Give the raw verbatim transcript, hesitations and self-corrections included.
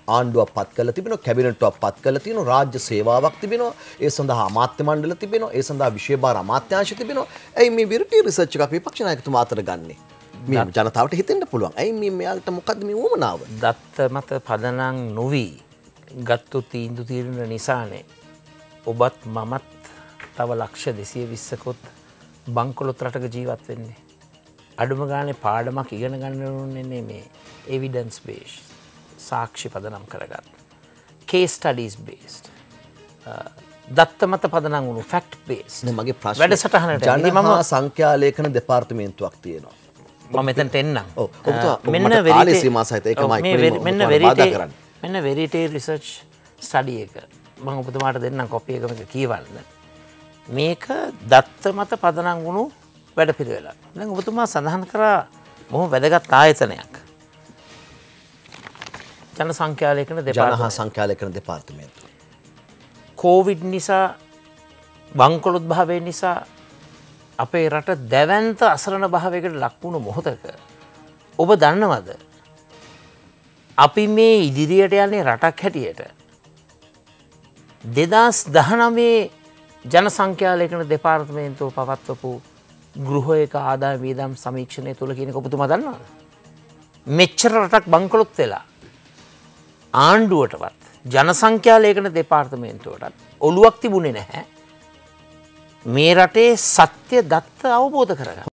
ආණ්ඩුවක් පත් කරලා තිබෙනවා, කැබිනට්ටුවක් පත් කරලා තියෙනවා, රාජ්‍ය සේවාවක් තිබෙනවා, ඒ සඳහා අමාත්‍ය මණ්ඩල තිබෙනවා, ඒ සඳහා විශේෂ අමාත්‍යාංශ තිබෙනවා. ඇයි මේ විරටි රිසර්ච් එකක් විපක්ෂ නායකතුමා අතර ගන්නේ? මේ ජනතාවට හිතෙන්න පුළුවන්. ඇයි මේ මෙයාට මොකද්ද මේ වුමනාව? දත්ත මත පදනම් නොවි ගත්තු තීන්දුව తీරන නිසානේ ඔබත් මමත් තව ලක්ෂ දෙසිය විස්සකොත් බංකොලොත් රටක ජීවත් වෙන්නේ. අඩුම ගානේ පාඩමක් ඉගෙන ගන්න ඕනේ මේ evidence based සාක්ෂි පදනම් කරගත් case studies based දත්ත මත පදනම් වුණු fact based නේ මගේ ප්‍රශ්නේ වැඩසටහනට ජනහා සංඛ්‍යා ලේඛන දෙපාර්තමේන්තුවක් තියෙනවා. මම මෙතනට එන්නම්. ඔව් ඔබතුමා මෙන්න කාලේ සීමා සහිත ඒක මයික් මෙන්න වෙරිටි මෙන්න වෙරිටි රිසර්ච් ස්ටඩි එක මම ඔබතුමාට දෙන්නම් කොපි එක මේක කියවන්න. මේක දත්ත මත පදනම් වුණු වැඩපිළිවෙලක්. දැන් ඔබතුමා සඳහන් කරා බොහොම වැදගත් ආයතනයක්. ජන සංඛ්‍යා ලේඛන දෙපාර්තමේන්තුව. ජන සංඛ්‍යා ලේඛන දෙපාර්තමේන්තුව. කොවිඩ් නිසා බංකොලොත් භාවය නිසා අපේ රට දැවැන්ත අසරණ භාවයකට ලක් වුණු මොහොතක ඔබ දන්නවද අපි මේ ඉදිරියට යන්නේ රටක් හැටියට දෙදහස් දහනවයේ ජන සංඛ්‍යා ලේඛන දෙපාර්තමේන්තුව පවත්වපු ගෘහයක ආදාය වියදම් සමීක්ෂණය තුල කියන එක ඔබතුමා දන්නවද? මෙච්චර රටක් බංකොලොත් වෙලා ආණ්ඩුවටවත් ජන සංඛ්‍යා ලේඛන දෙපාර්තමේන්තුවටත් ඔළුවක් තිබුණේ නැහැ මේ රටේ සත්‍ය දත්ත අවබෝධ කරගන්න.